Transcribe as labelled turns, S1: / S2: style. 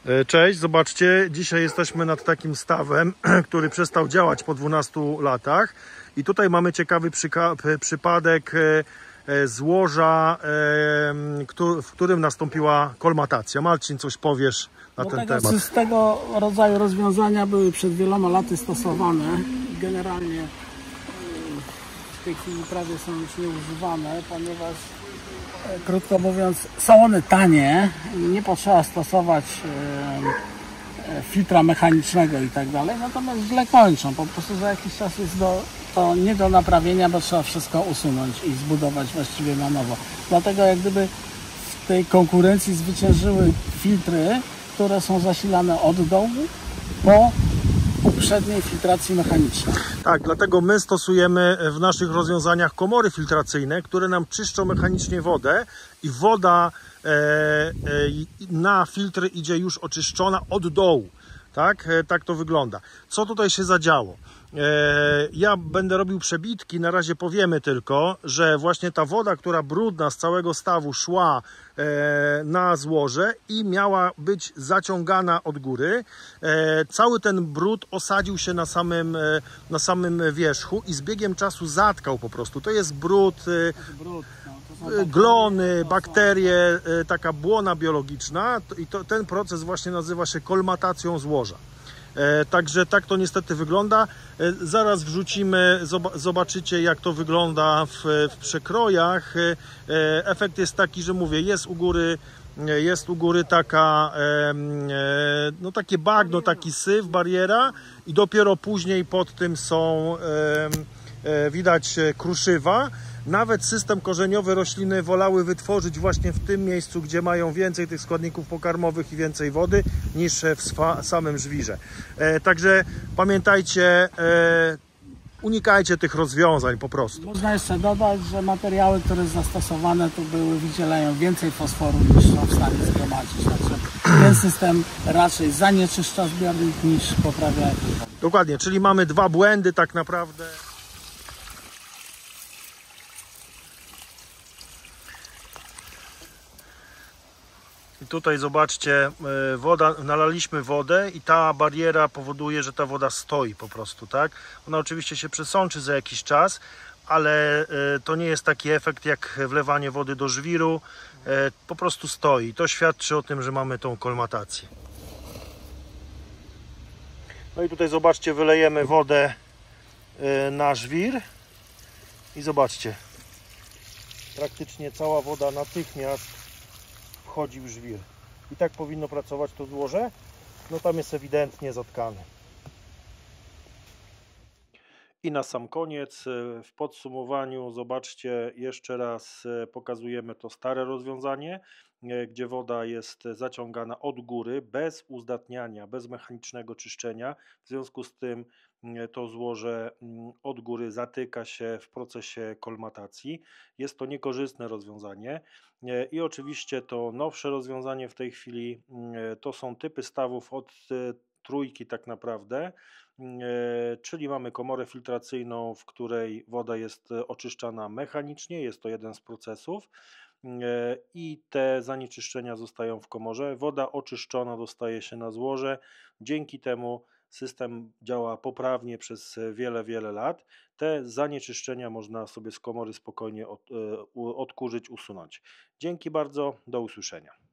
S1: Cześć, zobaczcie, dzisiaj jesteśmy nad takim stawem, który przestał działać po 12 latach i tutaj mamy ciekawy przypadek złoża, w którym nastąpiła kolmatacja. Marcin, coś powiesz na ten temat?
S2: Z tego rodzaju rozwiązania były przed wieloma laty stosowane. Generalnie w tej chwili prawie są już nieużywane, ponieważ krótko mówiąc są one tanie, nie potrzeba stosować filtra mechanicznego i tak dalej, natomiast źle kończą, po prostu za jakiś czas jest to nie do naprawienia, bo trzeba wszystko usunąć i zbudować właściwie na nowo. Dlatego jak gdyby w tej konkurencji zwyciężyły filtry, które są zasilane od dołu po uprzedniej filtracji mechanicznej.
S1: Tak, dlatego my stosujemy w naszych rozwiązaniach komory filtracyjne, które nam czyszczą mechanicznie wodę i woda na filtry idzie już oczyszczona od dołu. Tak to wygląda. Co tutaj się zadziało? Ja będę robił przebitki, na razie powiemy tylko, że właśnie ta woda, która brudna z całego stawu szła na złoże i miała być zaciągana od góry. Cały ten brud osadził się na samym wierzchu i z biegiem czasu zatkał po prostu. To jest brud, glony, bakterie, taka błona biologiczna i ten proces właśnie nazywa się kolmatacją złoża. Także tak to niestety wygląda. Zaraz wrzucimy, zobaczycie jak to wygląda w przekrojach. Efekt jest taki, że mówię, jest u góry taka, no takie bagno, taki syf, bariera i dopiero później pod tym są widać kruszywa. Nawet system korzeniowy rośliny wolały wytworzyć właśnie w tym miejscu, gdzie mają więcej tych składników pokarmowych i więcej wody niż w samym żwirze. Także pamiętajcie, unikajcie tych rozwiązań po prostu.
S2: Można jeszcze dodać, że materiały, które zastosowane tu były, wydzielają więcej fosforu niż są w stanie zgromadzić. Także ten system raczej zanieczyszcza zbiornik niż poprawia.
S1: Dokładnie, czyli mamy dwa błędy tak naprawdę. I tutaj zobaczcie, nalaliśmy wodę i ta bariera powoduje, że ta woda stoi po prostu, tak? Ona oczywiście się przesączy za jakiś czas, ale to nie jest taki efekt jak wlewanie wody do żwiru, po prostu stoi. To świadczy o tym, że mamy tą kolmatację. No i tutaj zobaczcie, wylejemy wodę na żwir i zobaczcie, praktycznie cała woda natychmiast wchodzi w żwir. I tak powinno pracować to złoże. No tam jest ewidentnie zatkane. I na sam koniec w podsumowaniu zobaczcie jeszcze raz, pokazujemy to stare rozwiązanie, gdzie woda jest zaciągana od góry bez uzdatniania, bez mechanicznego czyszczenia. W związku z tym to złoże od góry zatyka się w procesie kolmatacji. Jest to niekorzystne rozwiązanie i oczywiście to nowsze rozwiązanie w tej chwili to są typy stawów od trójki tak naprawdę, czyli mamy komorę filtracyjną, w której woda jest oczyszczana mechanicznie, jest to jeden z procesów i te zanieczyszczenia zostają w komorze. Woda oczyszczona dostaje się na złoże, dzięki temu system działa poprawnie przez wiele lat. Te zanieczyszczenia można sobie z komory spokojnie odkurzyć, usunąć. Dzięki bardzo, do usłyszenia.